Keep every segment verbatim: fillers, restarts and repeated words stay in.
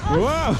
Wow!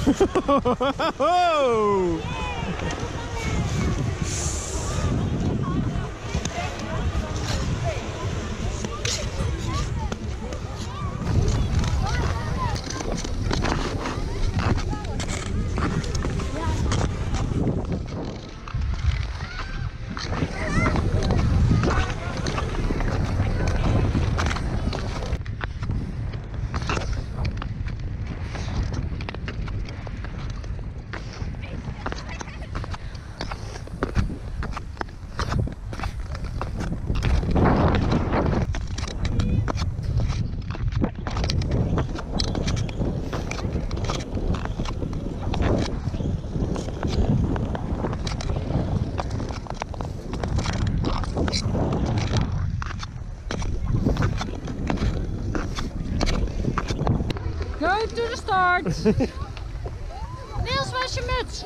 Go to the start! Niels, waar is je muts?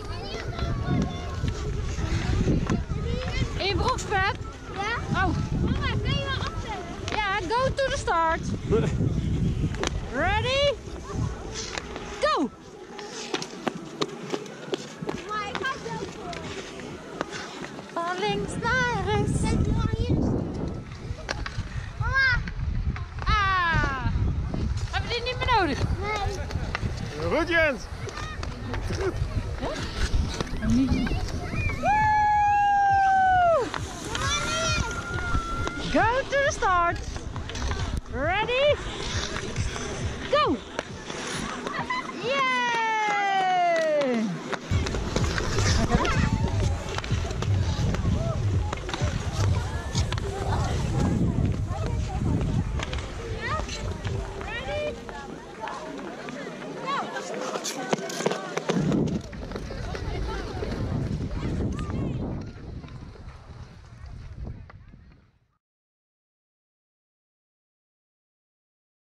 In je broekspet? Ja. Oh. Mama, kan je wel afzetten? Ja, go to the start! Ready? Go! Maar ik ga zo voor. Van links naar rechts. Zet hem maar hier. Mama! Ah! Hebben we die niet meer nodig? Nee. Goed, Jens! Niet. Go to the start. Ready?